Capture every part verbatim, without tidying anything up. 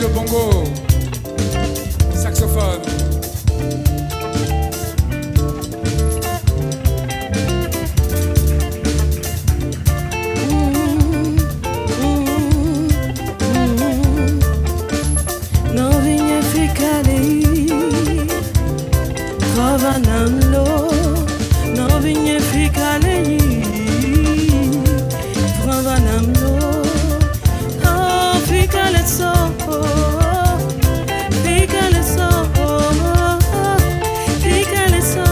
bongo, saxophone. Trovanamlo, no vigne ficale, Trovanamlo, oh ficale so, ficale so, ficale so.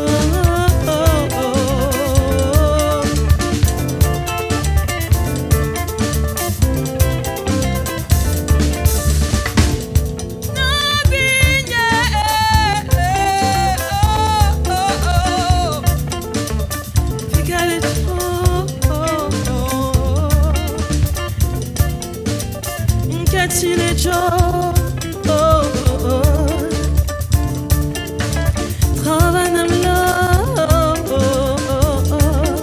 Cattileggio, oh, oh, oh. Trovanamlo, oh, oh, oh.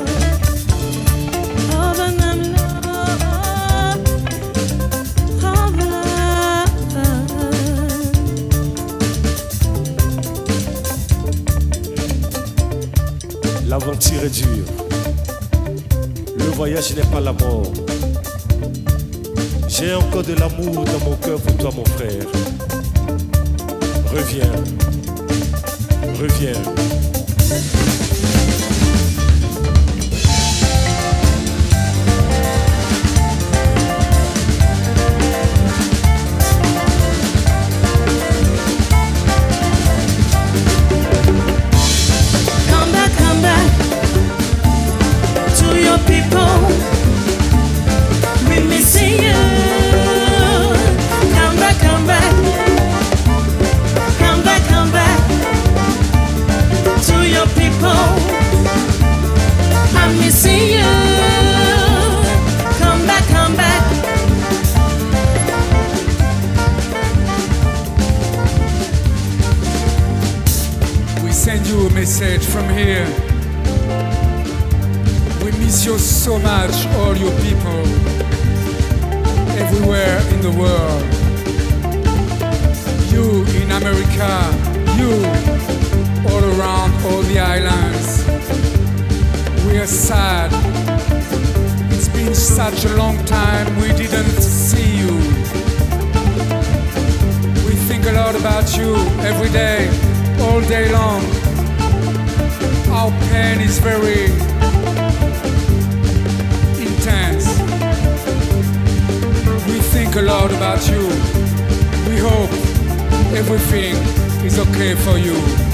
Trovanamlo, L'aventure est dure. Le voyage n'est pas la mort. J'ai encore de l'amour dans mon cœur pour toi, mon frère. Reviens, reviens. come back, come back to your people. We missing you. Come back, come back, come back, come back to your people. I'm missing you. Come back, come back. We send you a message from here. We miss you so much, all your people, everywhere in the world. You in America, you all around all the islands. We are sad. It's been such a long time we didn't see you. We think a lot about you every day, all day long. Our pain is very intense. We think a lot about you. We hope everything is okay for you.